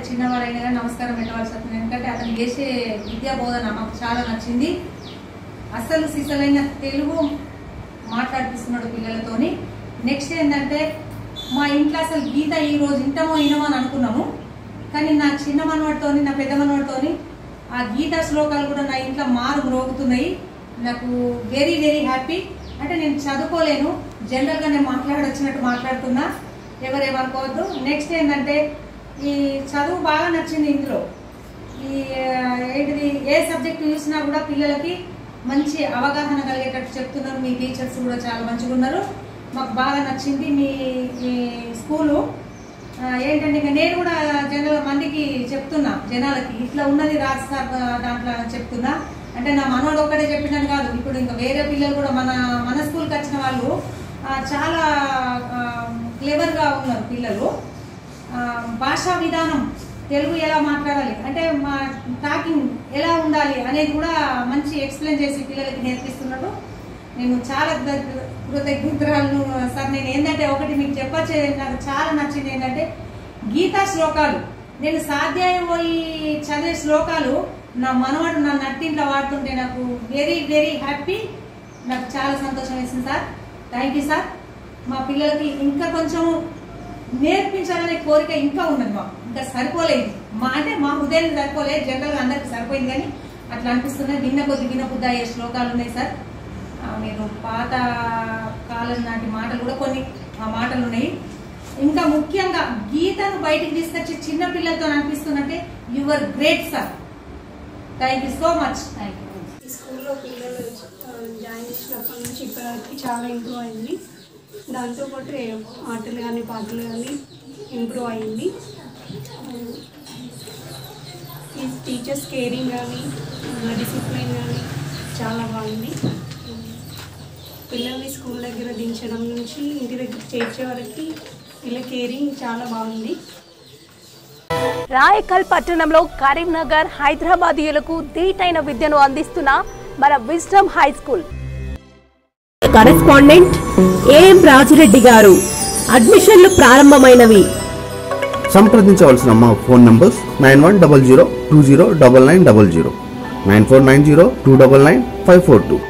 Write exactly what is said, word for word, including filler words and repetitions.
చిన్నవాడైనా కానీ నమస్కారం పెట్టవలసి వస్తుంది. ఎందుకంటే అతను చేసే విద్యా బోధన మాకు చాలా నచ్చింది. అసలు సిసలైన తెలుగు మాట్లాడిపిస్తున్నాడు పిల్లలతోని. నెక్స్ట్ ఏంటంటే మా ఇంట్లో అసలు గీత ఈ రోజు ఇంటమో ఇనమో అని అనుకున్నాము, కానీ నా చిన్న మనవాడితోని నా పెద్ద మనవాడితోని ఆ గీతా శ్లోకాలు కూడా నా ఇంట్లో మారు మ్రోగుతున్నాయి. నాకు వెరీ వెరీ హ్యాపీ. అంటే నేను చదువుకోలేను, జనరల్గా నేను మాట్లాడొచ్చినట్టు మాట్లాడుతున్నా, ఎవరేమనుకోవద్దు. నెక్స్ట్ ఏంటంటే ఈ చదువు బాగా నచ్చింది ఇందులో. ఈ ఏంటిది ఏ సబ్జెక్ట్ చూసినా కూడా పిల్లలకి మంచి అవగాహన కలిగేటట్టు చెప్తున్నారు. మీ టీచర్స్ కూడా చాలా మంచిగా ఉన్నారు, మాకు బాగా నచ్చింది మీ స్కూలు. ఏంటంటే ఇంకా నేను కూడా జనరల్ మందికి చెప్తున్నా, జనాలకి ఇట్లా ఉన్నది రాజు సార్ దాంట్లో చెప్తున్నా. అంటే నా మనోడు ఒక్కడే చెప్పినాను కాదు, ఇప్పుడు ఇంకా వేరే పిల్లలు కూడా మన మన స్కూల్కి వచ్చిన వాళ్ళు చాలా క్లెవర్గా ఉన్నారు పిల్లలు. భాషా విధానం తెలుగు ఎలా మాట్లాడాలి అంటే మా టాకింగ్ ఎలా ఉండాలి అనేది కూడా మంచి ఎక్స్ప్లెయిన్ చేసి పిల్లలకి నేర్పిస్తున్నాడు. నేను చాలా కృతజ్ఞతలు సార్. నేను ఏంటంటే ఒకటి మీకు చెప్పచ్చే నాకు చాలా నచ్చింది ఏంటంటే గీతా శ్లోకాలు. నేను సాధ్యాయం పోయి చదివే శ్లోకాలు నా మనవాడు నా నట్టింట్లో వాడుతుంటే నాకు వెరీ వెరీ హ్యాపీ, నాకు చాలా సంతోషం వేసింది సార్. Thank you sir. మా పిల్లలకి ఇంకా కొంచెం నేర్పించాలనే కోరిక ఇంకా ఉన్నది, మాకు ఇంకా సరిపోలేదు. మా అంటే మా హృదయానికి సరిపోలేదు, జనరల్గా అందరికి సరిపోయింది, కానీ అట్లా అనిపిస్తున్నాయి. గిన్నె కొద్ది గిన్నె బుద్ధ అయ్యే శ్లోకాలు ఉన్నాయి సార్. మీరు పాత కాలం నాటి మాటలు కూడా కొన్ని ఆ మాటలు ఉన్నాయి. ఇంకా ముఖ్యంగా గీతను బయటికి తీసుకొచ్చి చిన్న పిల్లలతో అనిపిస్తుందంటే you're great sir. Thank you so much. Thank you. ఈ స్కూల్లో పిల్లలు జాయిన్ చేసినప్పటి నుంచి ఇప్పటివరకు చాలా ఇంప్రూవ్ అయింది. దాంతోపాటు ఆటలు కానీ పాటలు కానీ ఇంప్రూవ్ అయింది. ఈ టీచర్స్ కేరింగ్ కానీ డిసిప్లిన్ కానీ చాలా బాగుంది. పిల్లల్ని స్కూల్ దగ్గర దించడం నుంచి ఇంటి దగ్గర చేర్చే వరకు పిల్లల కేరింగ్ చాలా బాగుంది. రాయకల్ పట్టణంలో కరీంనగర్ హైదరాబాదీయులకు దీటైన విద్యను అందిస్తున్న మన Wisdom High School. Correspondent A M Rajireddy గారు. అడ్మిషన్లు ప్రారంభమైనవి. సంప్రదించవలసిన మా phone numbers nine one double zero two zero double nine double zero, nine four nine zero two double nine five four two.